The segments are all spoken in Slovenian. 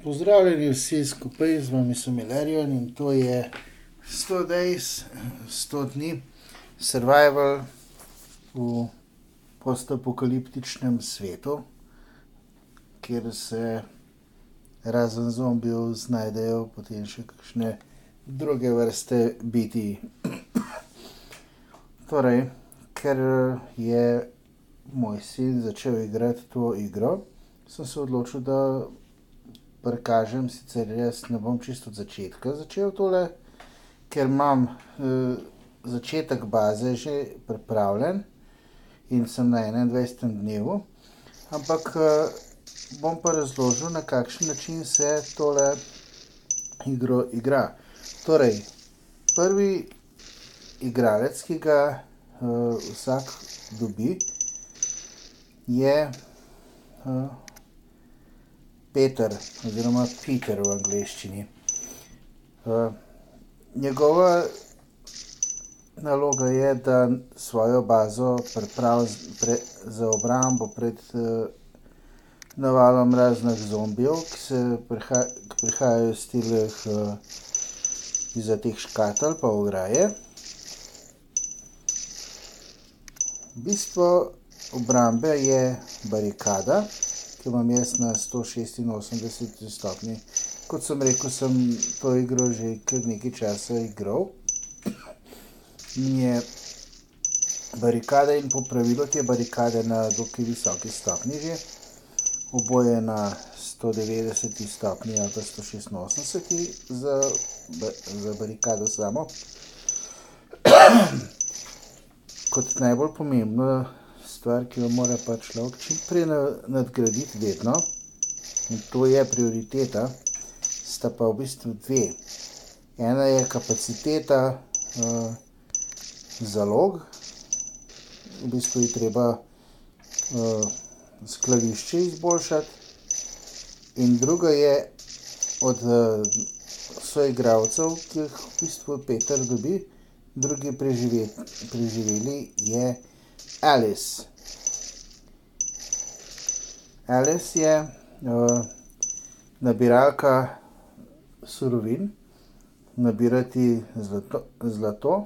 Pozdravljeni vsi skupaj, z vami sem Ilarion in to je 100 days, 100 dni survival v postapokaliptičnem svetu, kjer se razen zombijev znajdejo potem še kakšne druge vrste bitij. Torej, ker je moj sin začel igrati to igro, sem se odločil, da prikažem, sicer jaz ne bom čisto od začetka začel tole, ker imam začetek baze že pripravljen in sem na 21. dnevu, ampak bom pa razložil, na kakšen način se tole igro igra. Torej, prvi igralec, ki ga vsak dobi, je Peter oziroma Peter v angleščini. Njegova naloga je, da svojo bazo pripravi za obrambo pred navalom raznih zombijev, ki prihajajo izza teh škatel pa ograje. Bistvo obrambe je barikada, ki imam jaz na 186 stopnji. Kot sem rekel, sem to igro že kar nekaj časa igral. In je barikada in popravilo te barikade na dokaj visoki stopnji že. Oboje na 190 stopnji ali pa 186 za barikado samo. Kot najbolj pomembna stvar, ki jo mora pa človek čim prej nadgraditi vedno, in to je prioriteta, sta pa v bistvu dve. Ena je kapaciteta zalog, v bistvu je treba skladišče izboljšati, in druga je od soigralcev, ki jih v bistvu Peter dobi, drugi preživeli je Alice. Alice je nabiralka surovin, nabirati zlato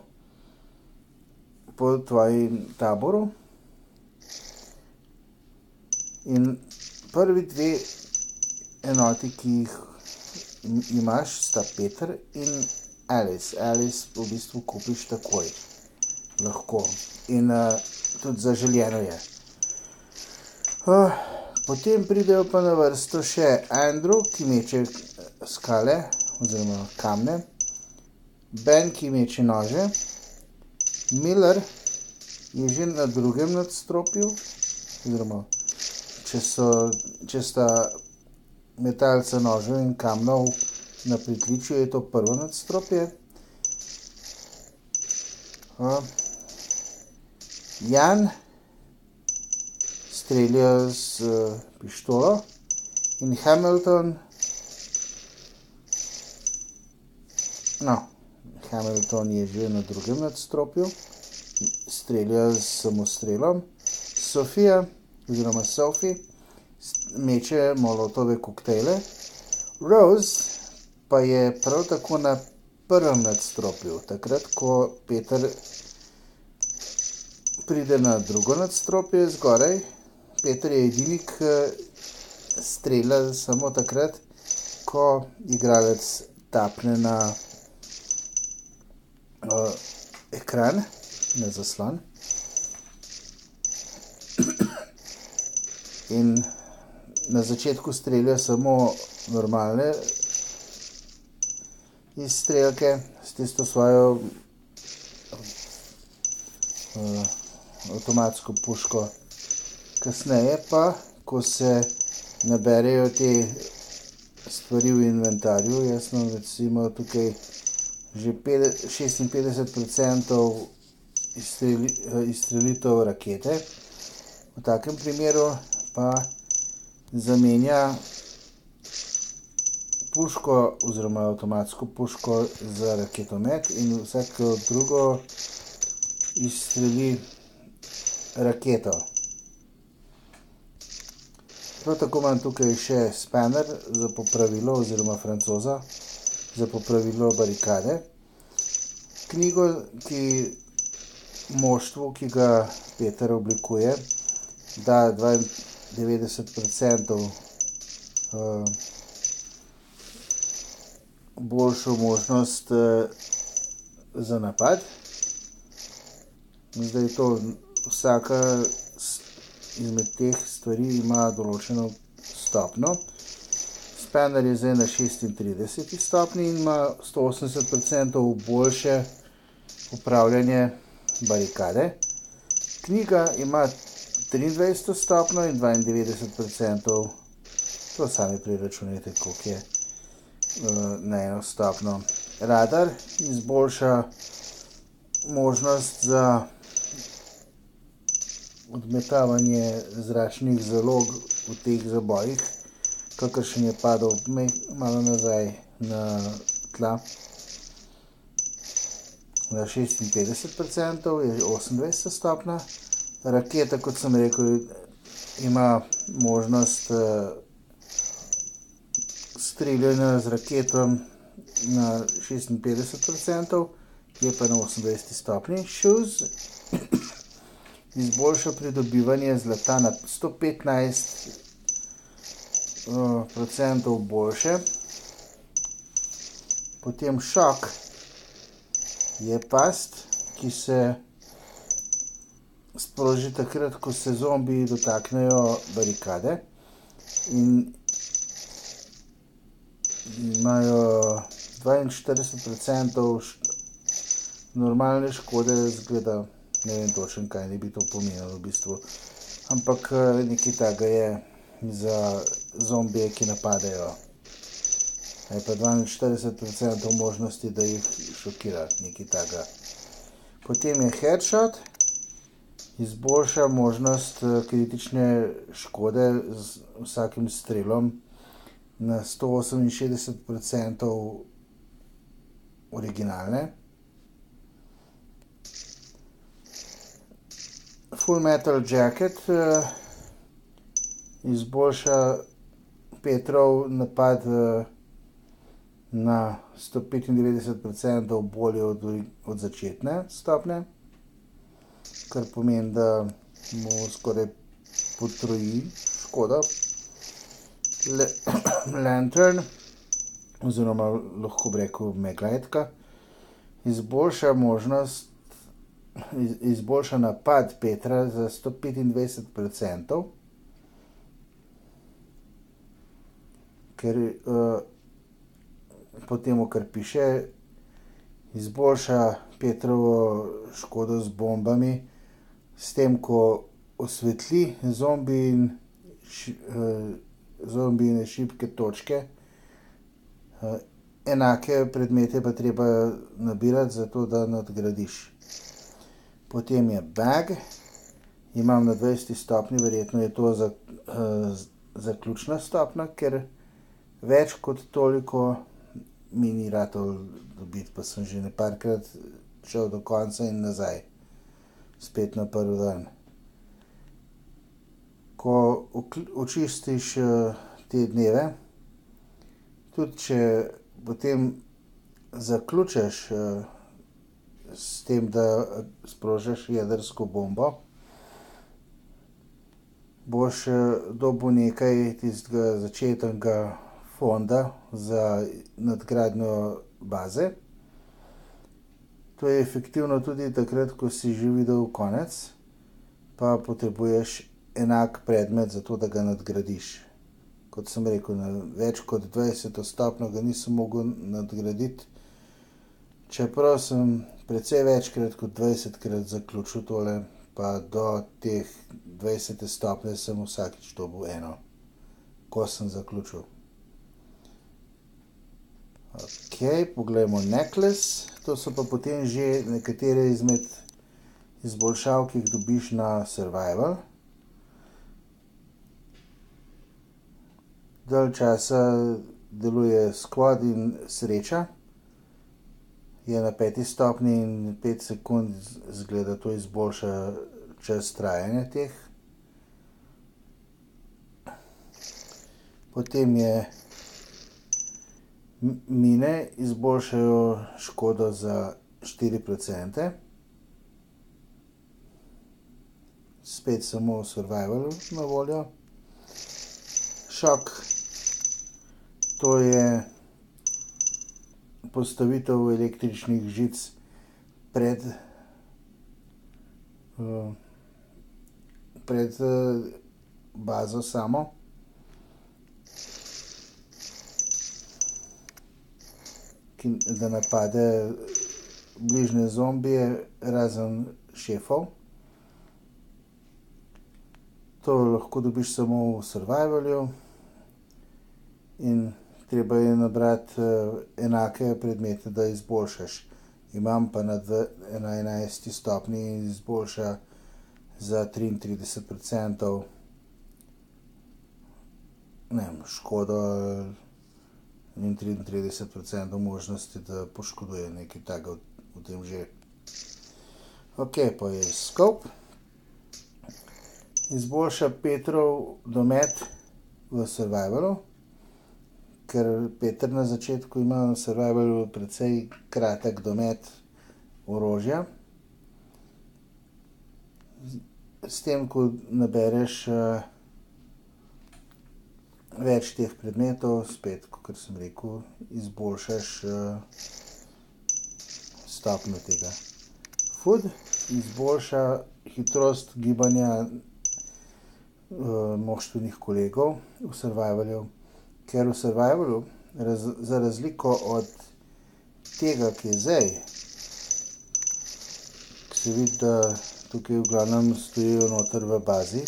po tvojem taboru. In prvi dve enoti, ki jih imaš, sta Peter in Alice. Alice v bistvu kupiš takoj, lahko, in tudi zaželjeno je. Potem pridejo pa na vrsto še Andrew, ki meče skale oziroma kamne, Ben, ki meče nože, Miller je že na drugem nadstropju, oziroma če sta metalca nožev in kamnov na pritličju, je to prvo nadstropje. Jan strelja s pištolo in Hamilton je že na drugem nadstropju, strelja s samostrelom. Sofija oziroma Sophie meče molotove koktejle. Rose pa je prav tako na prvem nadstropju, takrat, ko Peter pride na drugo nadstropje zgoraj. Peter je edini, ki strelja samo takrat, ko igralec tapne na ekran, na zaslon. In na začetku strelja samo normalne izstrelke s tisto svojo avtomatsko puško. Kasneje pa, ko se naberejo te stvari v inventarju, jaz imam recimo tukaj že 56% izstrelitev rakete. V takem primeru pa zamenja puško oziroma avtomatsko puško za raketomet in vsako drugo izstreli raketo. Prav tako imam tukaj še spanner za popravilo oziroma francoza za popravilo barikade. Knjigo, moštvu, ki ga Peter oblikuje, da 92% boljšo možnost za napad. Zdaj vsaka izmed teh stvari ima določeno stopno. Spanner je zdaj na 36 stopni in ima 180% boljše upravljanje barikade. Knjiga ima 23 stopno in 92%, to sami preračunajte, koliko je na eno stopno. Radar izboljša možnost za odmetavanje zračnih zalog v teh zabojih, kakršen je padel malo nazaj na tla. Na 56% je 28 stopna. Raketa, kot sem rekel, ima možnost streljanja z raketom na 56%, je pa na 28 stopni. Shoes izboljša pridobivanje zlata na 115% boljše. Potem šok je past, ki se sproži takrat, ko se zombiji dotaknejo barikade in imajo 42% normalne škode, zgleda, ne vem točno, kaj ne bi to pomenilo v bistvu, ampak nekaj takega je za zombije, ki napadejo. Je pa 42% možnosti, da jih šokira, nekaj takega. Potem je headshot, izboljša možnost kritične škode z vsakim strelom na 168% originalne. Full Metal Jacket izboljša Petrov napad na 195% bolje od začetne stopne, kar pomeni, da mu skoraj potroji škodo. Lantern, oziroma lahko bi rekel megletka, izboljša napad Petra za 125%, ker po temu, kar piše, izboljša Petrovo škodo z bombami, s tem, ko osvetli zombijine šibke točke. Enake predmete pa treba nabirati, zato da nadgradiš. Potem je bag, imam na 20 stopni, verjetno je to zaključna stopna, ker več kot toliko mi ni ratalo dobiti, pa sem že neparkrat šel do konca in nazaj, spet na prvi dan. Ko očistiš te dneve, tudi če potem zaključiš s tem, da sprožiš jedrsko bombo, boš dobil nekaj tistega začetnega fonda za nadgradnjo baze. To je efektivno tudi takrat, ko si že videl konec, pa potrebuješ enak predmet za to, da ga nadgradiš. Kot sem rekel, na več kot 20 stopnjo ga nisem mogel nadgraditi, čeprav sem precej večkrat kot 20krat zaključil tole, pa do teh 20 stopnje sem vsakič dobil eno, ko sem zaključil. Ok, poglejmo necklace, to so pa potem že nekatere izmed izboljšav, ki jih dobiš na survival. Dalj časa deluje squad in sreča, je na 5 stopni in 5 sekund zgleda, to izboljša čas trajanja teh. Potem je mine izboljšajo škodo za 4%. Spet samo v survivalu na voljo. Šok, to je postavitev električnih žic pred bazo samo. Da napade bližnje zombije, razen šefov. To lahko dobiš samo v survivalu in treba je nabrati enake predmete, da izboljšaš. Imam pa na 11. stopnji izboljša za 33% škodo in 33% možnosti, da poškoduje nekaj takega v tem že. Ok, pa je scope. Izboljša Petrov domet v survivalu, ker Peter na začetku ima v survivalu precej kratek domet orožja. S tem, ko nabereš več teh predmetov, spet, kot sem rekel, izboljšaš stopnjo tega. Food izboljša hitrost gibanja moštvenih kolegov v survivalu, ker v survivalu, za razliko od tega, ki je zdaj, ki se vidi, da tukaj v glavnem stojijo noter v bazi.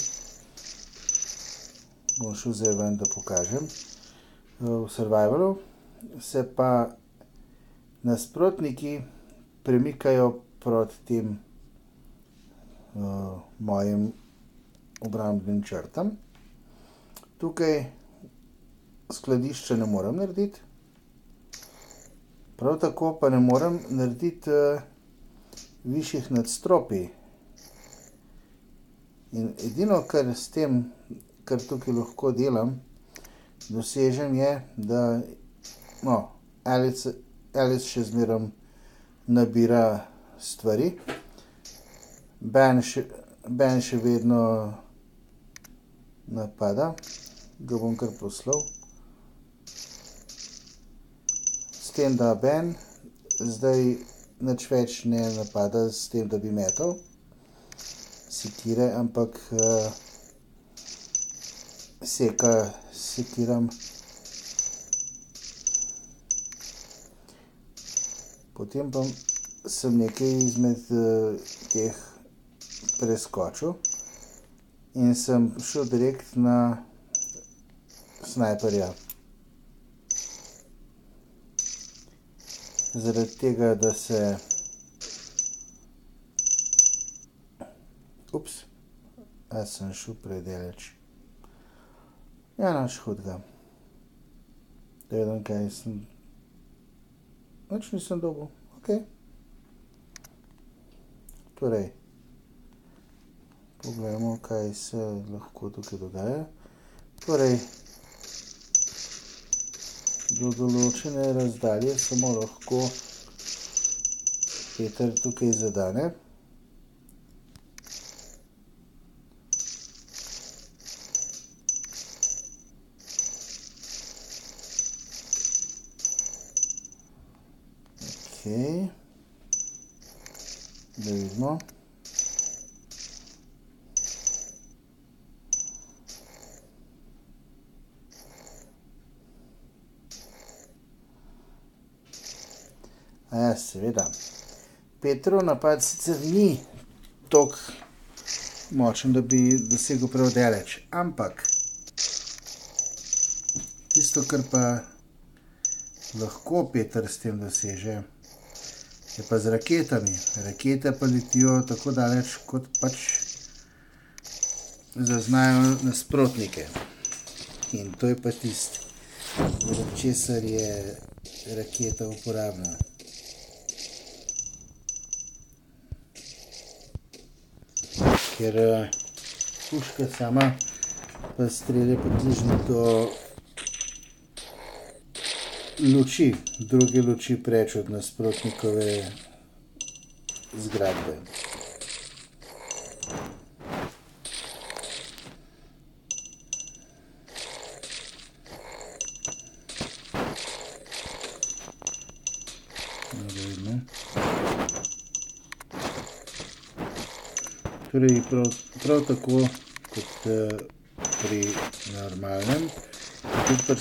Bom šel zdaj ven, da pokažem. V survivalu se pa nasprotniki premikajo proti tem mojim obrambnim črtam. Tukaj skladišča ne morem narediti. Prav tako pa ne morem narediti višjih nadstropij. In edino, kar s tem, kar tukaj lahko delam, dosežem je, da Alice še zmeraj nabira stvari. Ben še vedno napada, ga bom kar poslal. S tem, da Ben zdaj nič več ne napada s tem, da bi metal sekire, ampak seka sekiram. Potem pa sem nekaj izmed teh preskočil in sem šel direkt na snajperja. Zaradi tega, da se sem šel predaleč. Ja, nič hudega. Da vidim, kaj sem. Nič nisem dobil. Ok. Torej, poglejmo, kaj se lahko tukaj dogaja. Torej, do določene razdalje samo lahko Peter tukaj zadane. Ok. Da vidimo. Ja, seveda. Petrov napad sicer ni toliko močen, da bi dosegel prav daleč, ampak tisto, kar pa lahko Peter s tem doseže, je pa z raketami. Rakete pa letijo tako daleč, kot pač zaznajo nasprotnike. In to je pa tisto, zaradi česar je raketa uporabna. Ker puška sama pa strelja približno do luči, druge luči preč od nasprotnikove zgradbe. Torej, prav tako kot pri normalnem, tudi pri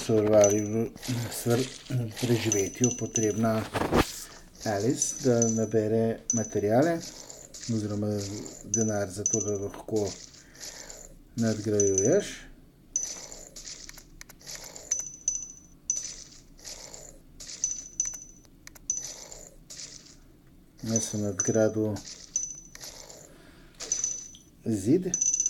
preživetju potrebna Alice, da nabere materiale oziroma denar za to, da lahko nadgrajuješ. Jaz sem nadgradil zid.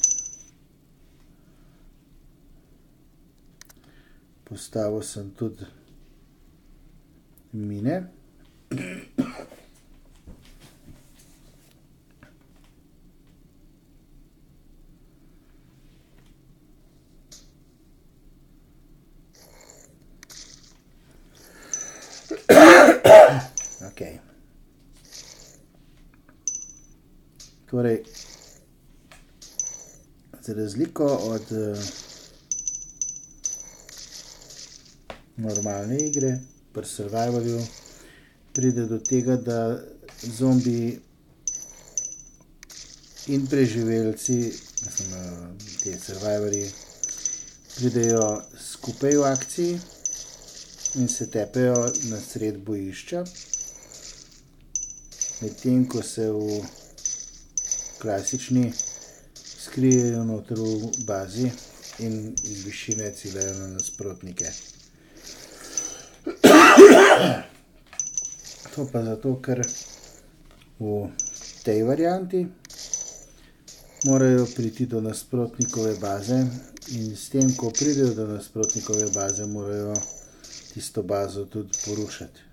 Postavil sem tudi mine. Okay. Torej, za razliko od normalne igre, pri survivalju pride do tega, da zombiji in preživelci, te survivali, pridejo skupaj v akciji in se tepejo na sred bojišča, medtem ko se v klasični skrijejo noter v bazi in iz višine ciljajo na nasprotnike. To pa zato, ker v tej varianti morajo priti do nasprotnikove baze in s tem, ko pridejo do nasprotnikove baze, morajo tisto bazo tudi porušiti.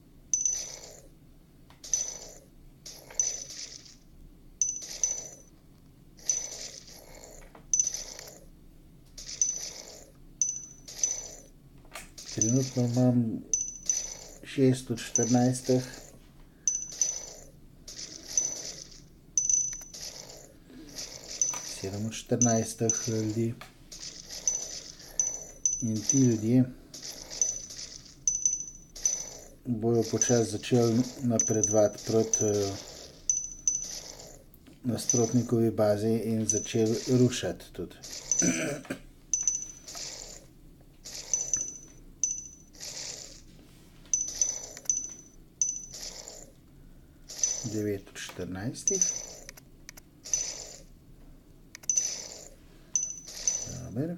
Trenutno imam 6 od 14. Sedem od 14 ljudi. In ti ljudje bojo počasi začeli napredovati proti nasprotnikovi bazi in začeli rušiti tudi. 9 od 14. Dober.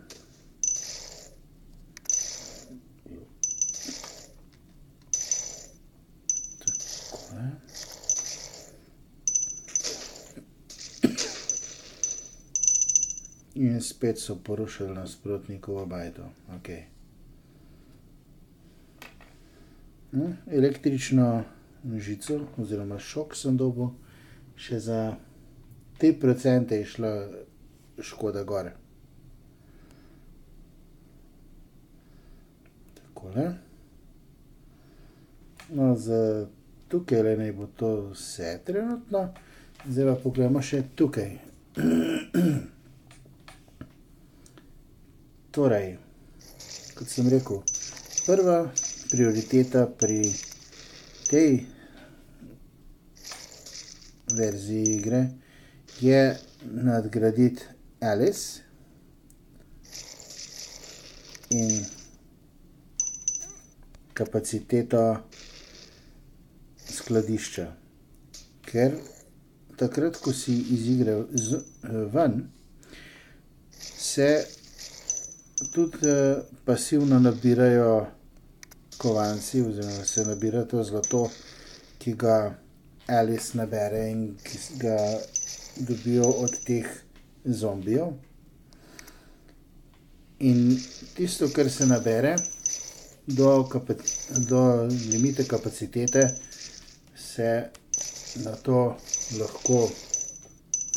Tako. In spet so porušili nasprotnikovo bajto. Okay. Električno žico oziroma šok sem dobil, še za 3% je šla škoda gor. Takole. No, za tukaj naj bo to vse trenutno. Zdaj pa pogledamo še tukaj. Torej, kot sem rekel, prva prioriteta pri tej verziji igre je nadgraditi Alice in kapaciteto skladišča. Ker takrat, ko si iz igre ven, se tudi pasivno nabirajo kovanci oziroma se nabira to zlato, ki ga Alice nabere in ki ga dobijo od teh zombijev. In tisto, kar se nabere do limite kapacitete, se na to lahko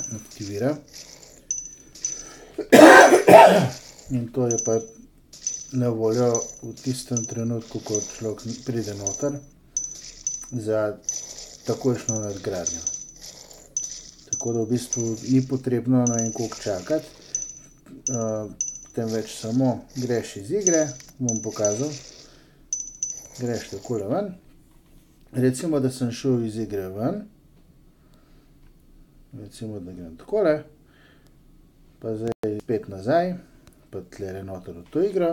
aktivira. In to je pa na voljo v tistem trenutku, ko človek pride noter, za takojšnjo nadgradnjo. Tako da v bistvu ni potrebno ne vem koliko čakati, temveč samo greš iz igre, bom pokazal, greš takole ven, recimo, da sem šel iz igre ven, recimo, da grem takole, pa zdaj spet nazaj, pa tlele noter v to igro.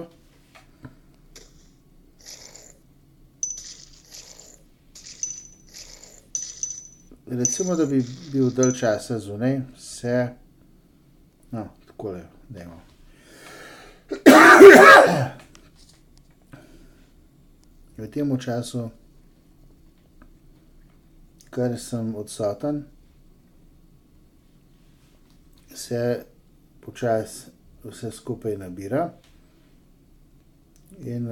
Recimo, da bi bil dalj časa zunaj, takole, dajmo. V tem času, kar sem odsoten, se počasi vse skupaj nabira in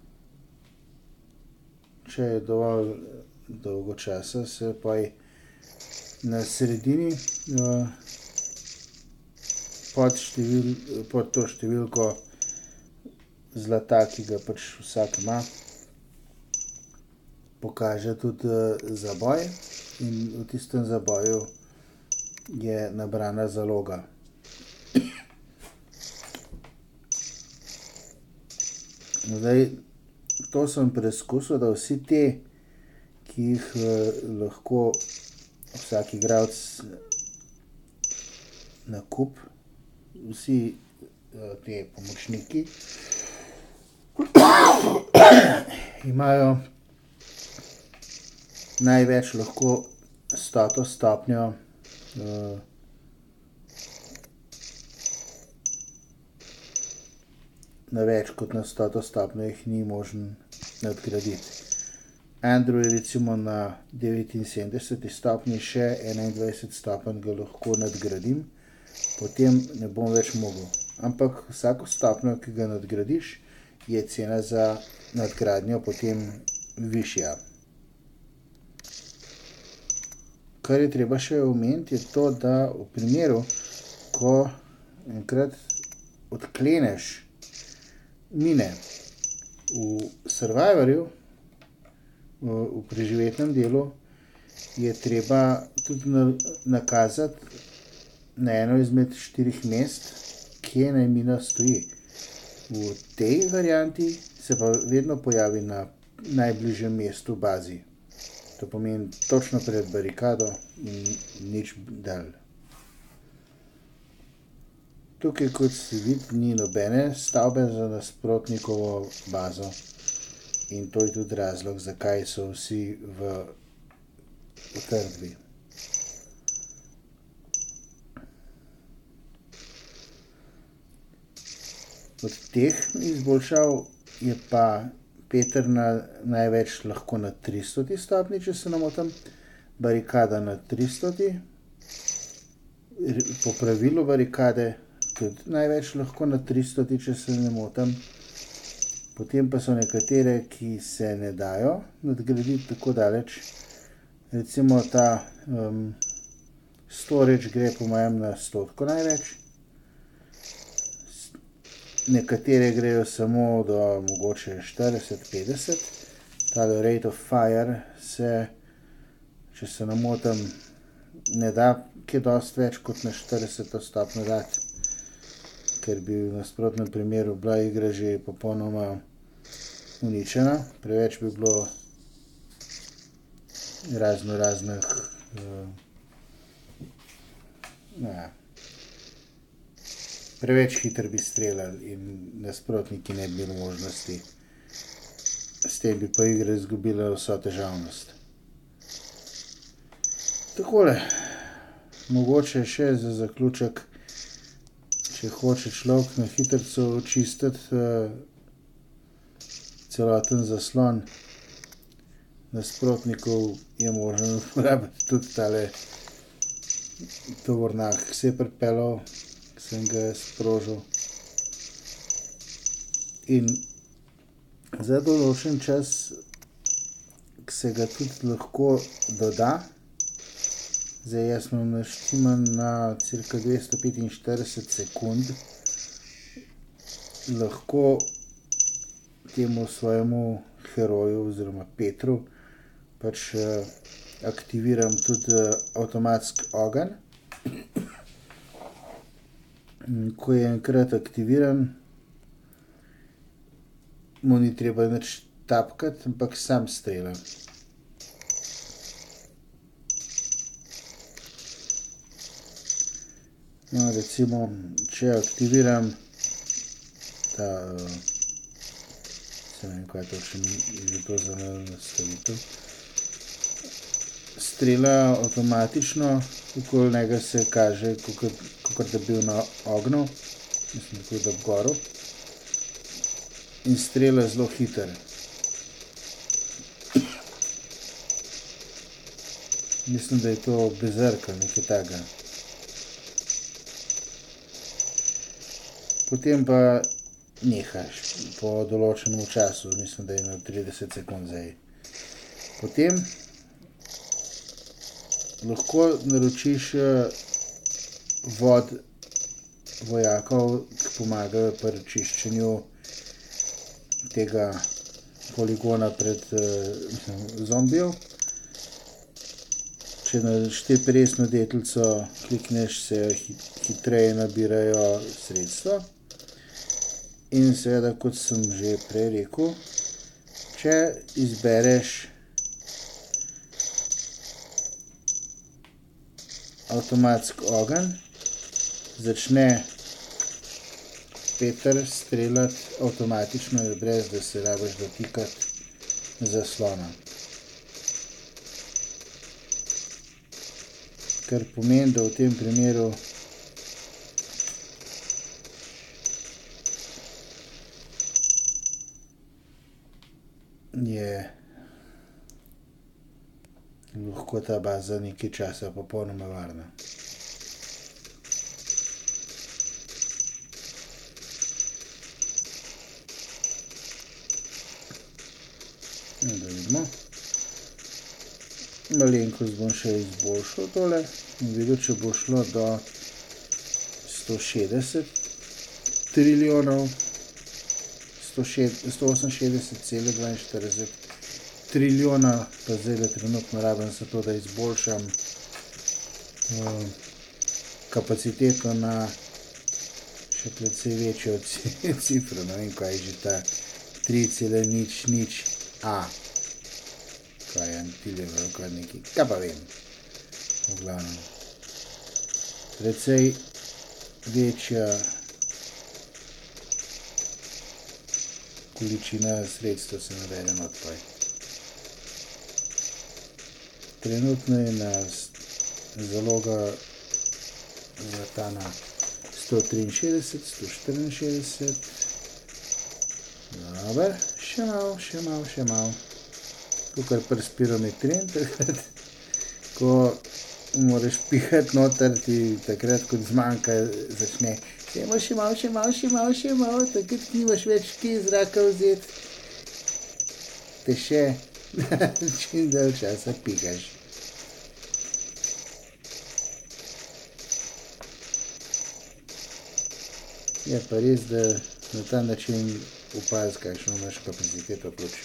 če je dovolj dolgo časa, se pa na sredini pod to številko zlata, ki ga pač vsak ima, pokaže tudi zaboj in v tistem zaboju je nabrana zaloga. Zdaj, to sem preizkusil, da vsi te, ki jih lahko vsak igralec nakupi, vsi te pomočniki imajo največ lahko 100. stopnjo na več kot na 100. stopnjo jih ni možno nadgraditi. Andrew je recimo na 79. stopnji, še 21 stopenj ga lahko nadgradim, potem ne bom več mogel. Ampak vsako stopnjo, ki ga nadgradiš, je cena za nadgradnjo potem višja. Kar je treba še omeniti, je to, da v primeru, ko enkrat odkleneš mine v Survivorju, v preživetnem delu, je treba tudi nakazati na eno izmed 4 mest, kje naj mina stoji. V tej varianti se pa vedno pojavi na najbližjem mestu v bazi. To pomeni točno pred barikado in nič dalj. Tukaj, kot se vidi, ni nobene stavbe za nasprotnikovo bazo in to je tudi razlog, zakaj so vsi v utrdbi. Od teh izboljšav je pa Peter največ lahko na 300. stopnji, če se ne motim, barikada na 300. Po pravilu barikade tudi največ lahko na 300, če se ne motim. Potem pa so nekatere, ki se ne dajo nadgraditi tako daleč. Recimo ta storage gre po mojem na 100 največ. Nekatere grejo samo do mogoče 40-50. Tale rate of fire se, če se ne motim, ne da kaj dosti več kot na 40. stopnjo dati, ker bi v nasprotnem primeru bila igra že popolnoma uničena. Preveč bi bilo raznih preveč hitro bi streljali in nasprotniki ne bi imeli možnosti. S tem bi pa igra izgubila vso težavnost. Takole, mogoče še za zaključek, če hoče človek na hitrico očistiti celoten zaslon nasprotnikov, je možno uporabiti tudi tale tovornjak, ki se je pripeljal, ki sem ga sprožil. In za določen čas, ki se ga tudi lahko doda, zdaj jaz imam naštiman na cirka 245 sekund, lahko temu svojemu heroju oziroma Petru pač aktiviram tudi avtomatski ogenj. Ko je enkrat aktiviran, mu ni treba nič tapkati, ampak sam strela. No, recimo, če aktiviram ta, se ne vem, kaj točno je to za nastavitev, strela avtomatično, okoli njega se kaže, kakor da bil na ognju, mislim, tako da goro, in strela zelo hiter. Mislim, da je to Berserk ali nekaj takega. Potem pa nehaš po določenem času, mislim, da je na 30 sekund zdaj. Potem lahko naročiš vojakov, ki pomagajo pri čiščenju tega poligona pred zombijev. Če na 4-peresno deklico klikneš, se hitreje nabirajo sredstva. In seveda, kot sem že prej rekel, če izbereš avtomatski ogenj, začne Peter streljati avtomatično, brez da se rabiš dotikati zaslona. Kar pomeni, da v tem primeru je lahko ta baza nekaj časa popolnoma varna. Da vidimo. Malenkost bom še izboljšal tole in videl, če bo šlo do 160 trilijonov, 168,42 trilijona, pa zdaj trenutno rabim za to, da izboljšam kapaciteto na še precej večjo cifro, ne vem, kaj je že ta 3,00A. Kaj je antiljevo, kaj nekaj, kaj pa vem, v glavnem. Precej večja količina sredstva se navede notpaj. Trenutno je na zaloga zlatana 163, 164. Dober, še malo. Tukaj pri spirometrin, takrat, ko moraš pihati noter, ti takrat, kot zmanjka, začne še malo, takrat nimaš več kje zraka vzeti, te še čim dalj časa pihaš. Je pa res, da na ta način opazi, kakšno imaš kapaciteto pljuč.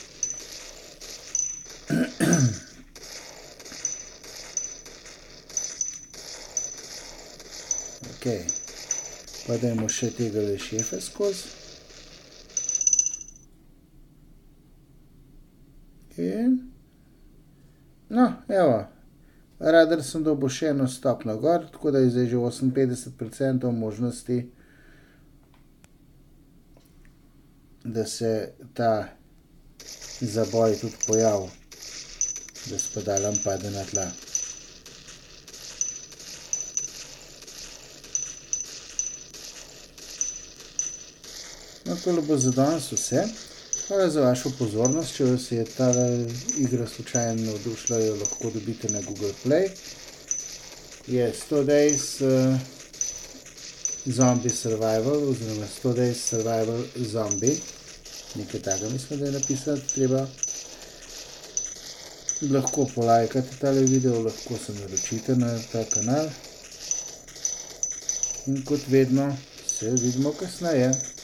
Ok, pa dajmo še tega šefa skozi. In no, evo, radar sem dobil še eno stopnjo gor, tako da je zdaj že 58% možnosti, da se ta zaboj tudi pojavi, da s padalom pade na tla. No, tole bo za danes vse. Hvala za vašo pozornost. Če vas je ta igra slučajno navdušila, jo lahko dobite na Google Play. Je 100 Days Zombie Survival, oziroma 100 Days Survival Zombie. Nekaj takega mislim, da je napisati treba. Lahko polajkate tale video, lahko se naročite na ta kanal. In kot vedno, se vidimo kasneje.